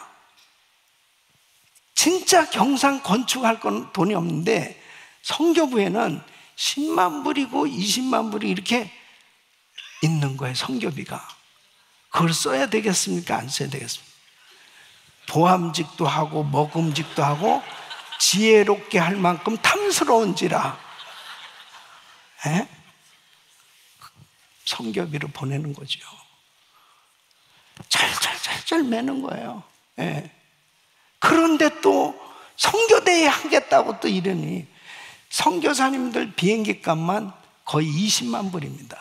진짜 경상 건축할 건 돈이 없는데 선교부에는 10만 불이고 20만 불이 이렇게 있는 거예요. 선교비가. 그걸 써야 되겠습니까? 안 써야 되겠습니까? 보암직도 하고 먹음직도 하고 지혜롭게 할 만큼 탐스러운지라 선교비로 보내는 거죠. 잘 매는 거예요. 그런데 또 선교대회 하겠다고 또 이러니 선교사님들 비행기 값만 거의 20만 불입니다.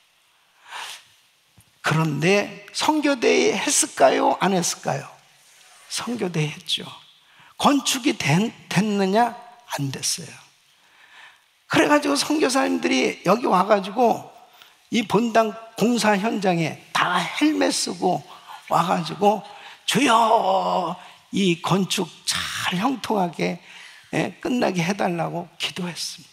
그런데 선교대회 했을까요? 안 했을까요? 선교대회 했죠. 건축이 됐느냐? 안 됐어요. 그래가지고 선교사님들이 여기 와가지고 이 본당 공사 현장에 다 헬멧 쓰고 와가지고 주여 이 건축 잘 형통하게 끝나게 해달라고 기도했습니다.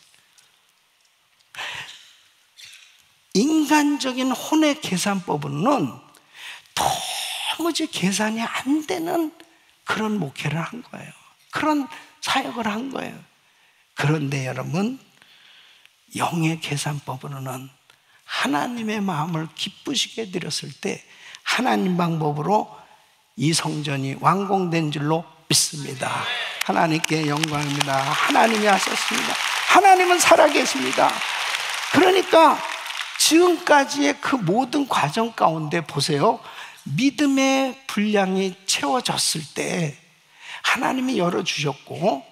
인간적인 혼의 계산법으로는 도무지 계산이 안 되는 그런 목회를 한 거예요. 그런 사역을 한 거예요. 그런데 여러분, 영의 계산법으로는 하나님의 마음을 기쁘시게 드렸을 때 하나님 방법으로 이 성전이 완공된 줄로 믿습니다. 하나님께 영광입니다. 하나님이 하셨습니다. 하나님은 살아계십니다. 그러니까 지금까지의 그 모든 과정 가운데 보세요. 믿음의 분량이 채워졌을 때 하나님이 열어주셨고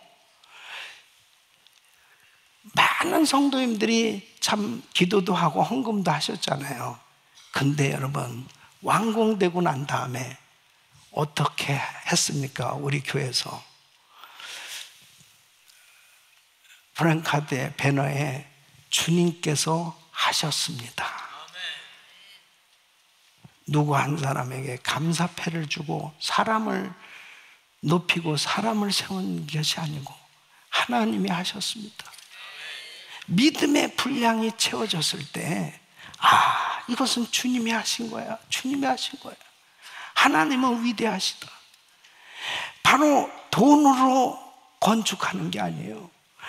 많은 성도님들이 참 기도도 하고 헌금도 하셨잖아요. 근데 여러분, 완공되고 난 다음에 어떻게 했습니까? 우리 교회에서 프랭카드의 배너에 주님께서 하셨습니다. 누구 한 사람에게 감사패를 주고 사람을 높이고 사람을 세운 것이 아니고 하나님이 하셨습니다. 믿음의 분량이 채워졌을 때 이것은 주님이 하신 거야. 주님이 하신 거야. 하나님은 위대하시다. 바로 돈으로 건축하는 게 아니에요.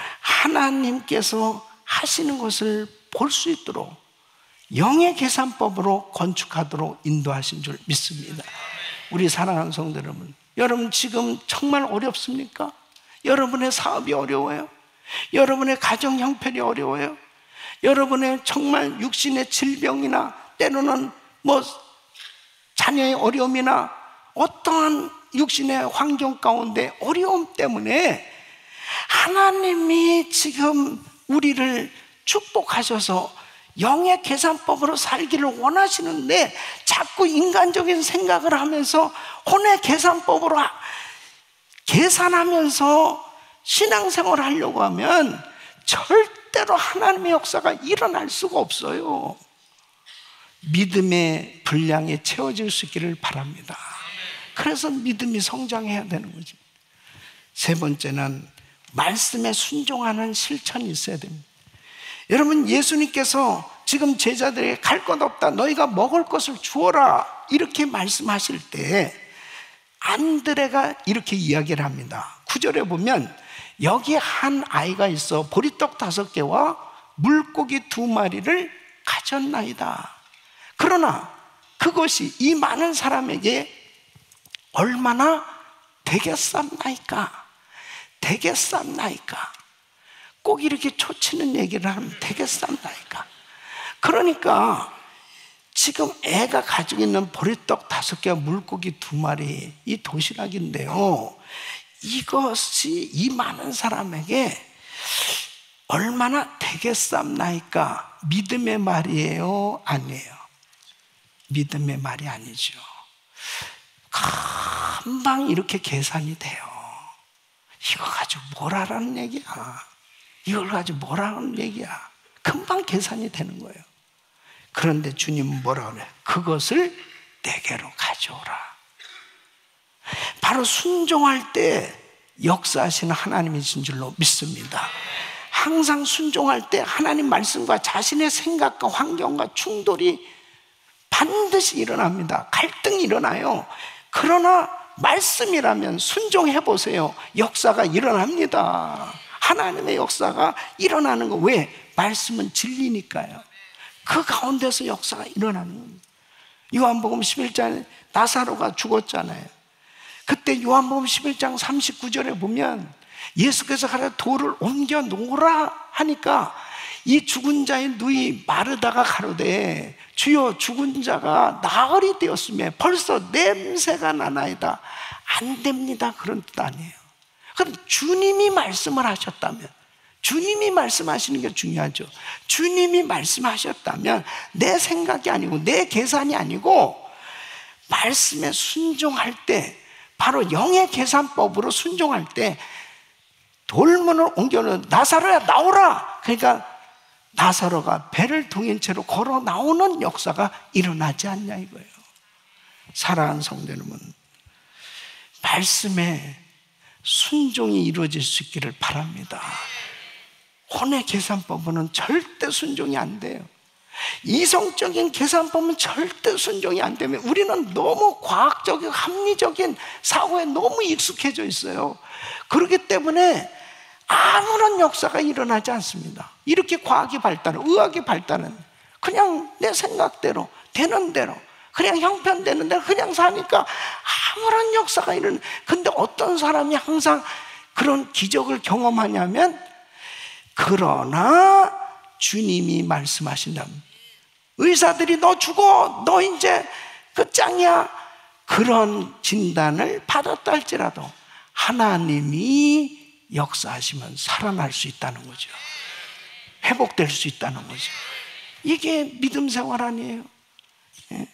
하나님께서 하시는 것을 볼 수 있도록 영의 계산법으로 건축하도록 인도하신 줄 믿습니다. 우리 사랑하는 성도 여러분, 여러분 지금 정말 어렵습니까? 여러분의 사업이 어려워요? 여러분의 가정 형편이 어려워요? 여러분의 정말 육신의 질병이나 때로는 자녀의 어려움이나 어떠한 육신의 환경 가운데 어려움 때문에 하나님이 지금 우리를 축복하셔서 영의 계산법으로 살기를 원하시는데 자꾸 인간적인 생각을 하면서 혼의 계산법으로 계산하면서 신앙생활을 하려고 하면 절대로 하나님의 역사가 일어날 수가 없어요. 믿음의 분량이 채워질 수 있기를 바랍니다. 그래서 믿음이 성장해야 되는 거죠. 세 번째는 말씀에 순종하는 실천이 있어야 됩니다. 여러분, 예수님께서 지금 제자들에게 갈 것 없다, 너희가 먹을 것을 주어라, 이렇게 말씀하실 때 안드레가 이렇게 이야기를 합니다. 9절에 보면 여기 한 아이가 있어 보리떡 5개와 물고기 2마리를 가졌나이다. 그러나 그것이 이 많은 사람에게 얼마나 되겠삼나이까? 되겠삼나이까? 꼭 이렇게 초치는 얘기를 하면 되겠삼나이까? 그러니까 지금 애가 가지고 있는 보리떡 5개와 물고기 2마리, 이 도시락인데요, 이것이 이 많은 사람에게 얼마나 되겠삼나이까? 믿음의 말이에요? 아니에요? 믿음의 말이 아니죠. 금방 이렇게 계산이 돼요. 이거 가지고 뭘 하라는 얘기야? 이걸 가지고 뭘 하라는 얘기야? 금방 계산이 되는 거예요. 그런데 주님은 뭐라 그래요? 그것을 내게로 가져오라. 바로 순종할 때 역사하시는 하나님이신 줄로 믿습니다. 항상 순종할 때 하나님 말씀과 자신의 생각과 환경과 충돌이 반드시 일어납니다. 갈등이 일어나요. 그러나 말씀이라면 순종해 보세요. 역사가 일어납니다. 하나님의 역사가 일어나는 거. 왜? 말씀은 진리니까요. 그 가운데서 역사가 일어나는 겁니다. 요한복음 11장에 나사로가 죽었잖아요. 그때 요한복음 11장 39절에 보면 예수께서 가라 돌을 옮겨 놓으라 하니까 이 죽은 자의 누이 마르다가 가로되 주여 죽은 자가 나흘이 되었으며 벌써 냄새가 나나이다. 안 됩니다. 그런 뜻 아니에요. 그럼 주님이 말씀을 하셨다면, 주님이 말씀하시는 게 중요하죠. 주님이 말씀하셨다면 내 생각이 아니고 내 계산이 아니고 말씀에 순종할 때, 바로 영의 계산법으로 순종할 때 돌문을 옮겨놓은 나사로야 나오라. 그러니까 나사로가 배를 동인 채로 걸어 나오는 역사가 일어나지 않냐 이거예요. 사랑하는 성도 여러분, 말씀에 순종이 이루어질 수 있기를 바랍니다. 혼의 계산법은 절대 순종이 안 돼요. 이성적인 계산법은 절대 순종이 안 되면 우리는 너무 과학적인 합리적인 사고에 너무 익숙해져 있어요. 그렇기 때문에 아무런 역사가 일어나지 않습니다. 이렇게 과학이 발달하고 의학이 발달은 그냥 내 생각대로 되는 대로 그냥 형편되는 대로 그냥 사니까 아무런 역사가 일어나. 근데 어떤 사람이 항상 그런 기적을 경험하냐면, 그러나 주님이 말씀하신다면, 의사들이 너 죽어, 너 이제 끝장이야, 그런 진단을 받았다 할지라도 하나님이 역사하시면 살아날 수 있다는 거죠. 회복될 수 있다는 거죠. 이게 믿음 생활 아니에요? 예.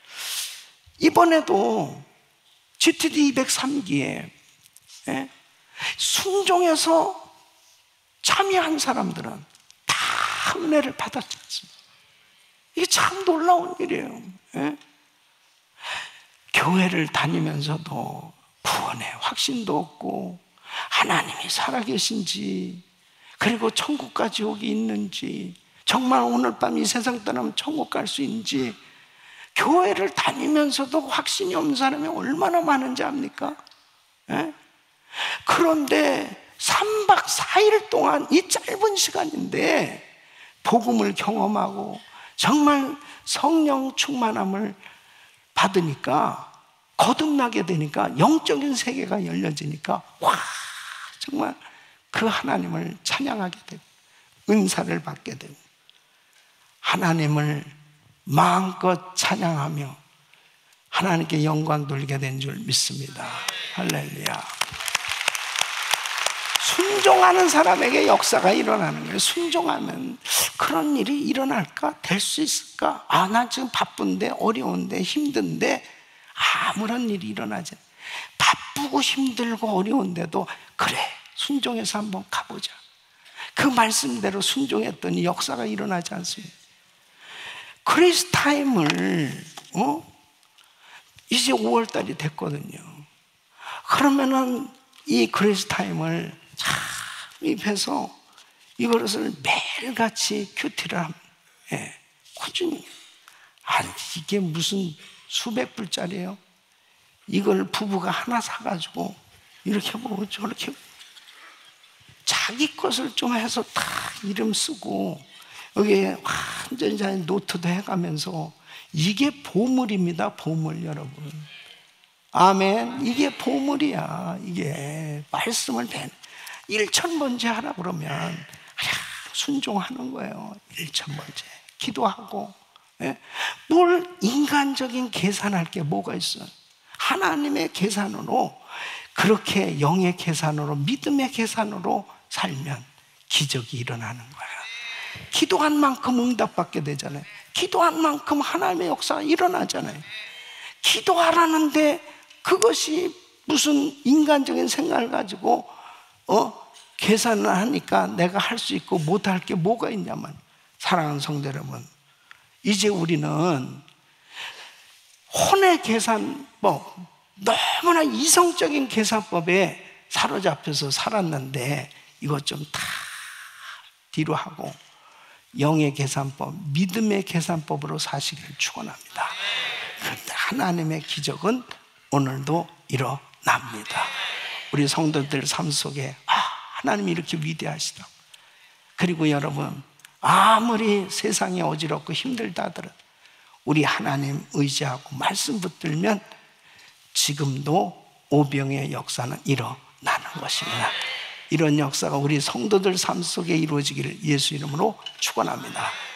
이번에도 GTD 203기에 예? 순종해서 참여한 사람들은 다 은혜를 받았지 않습니까? 이게 참 놀라운 일이에요. 예? 교회를 다니면서도 구원의 확신도 없고, 하나님이 살아계신지, 그리고 천국과 지옥이 있는지, 정말 오늘 밤 이 세상 떠나면 천국 갈 수 있는지, 교회를 다니면서도 확신이 없는 사람이 얼마나 많은지 압니까? 예? 그런데 3박 4일 동안, 이 짧은 시간인데 복음을 경험하고 정말 성령 충만함을 받으니까, 거듭나게 되니까, 영적인 세계가 열려지니까 와, 정말 그 하나님을 찬양하게 되고 은사를 받게 되고, 하나님을 마음껏 찬양하며 하나님께 영광 돌리게 된 줄 믿습니다. 할렐루야. 순종하는 사람에게 역사가 일어나는 거예요. 순종하면 그런 일이 일어날까? 될 수 있을까? 나 지금 바쁜데, 어려운데, 힘든데 아무런 일이 일어나지 않아요. 바쁘고 힘들고 어려운데도 그래, 순종해서 한번 가보자. 그 말씀대로 순종했더니 역사가 일어나지 않습니다. 그레이스 타임을 이제 5월달이 됐거든요. 그러면은 이 그레이스 타임을 참 입해서 이것을 매일같이 큐티를 하면, 꾸준히. 이게 무슨 수백 불짜리예요? 이걸 부부가 하나 사가지고 이렇게 보고 저렇게 보고. 자기 것을 좀 해서 다 이름 쓰고 여기에 완전히 노트도 해가면서, 이게 보물입니다. 보물. 여러분, 아멘. 이게 보물이야. 이게 말씀을 1,000번째 하라 그러면 순종하는 거예요. 1,000번째 기도하고. 뭘 인간적인 계산할 게 뭐가 있어요? 하나님의 계산으로, 그렇게 영의 계산으로, 믿음의 계산으로 살면 기적이 일어나는 거예요. 기도한 만큼 응답받게 되잖아요. 기도한 만큼 하나님의 역사가 일어나잖아요. 기도하라는데 그것이 무슨 인간적인 생각을 가지고 계산을 하니까 내가 할 수 있고 못할 게 뭐가 있냐면, 사랑하는 성도 여러분, 이제 우리는 혼의 계산법, 너무나 이성적인 계산법에 사로잡혀서 살았는데 이것 좀 다 뒤로 하고 영의 계산법, 믿음의 계산법으로 사시기를 축원합니다. 그런데 하나님의 기적은 오늘도 일어납니다. 우리 성도들 삶 속에 하나님이 이렇게 위대하시다. 그리고 여러분, 아무리 세상이 어지럽고 힘들다 하더라도 우리 하나님 의지하고 말씀 붙들면 지금도 오병의 역사는 일어나는 것입니다. 이런 역사가 우리 성도들 삶 속에 이루어지기를 예수 이름으로 축원합니다.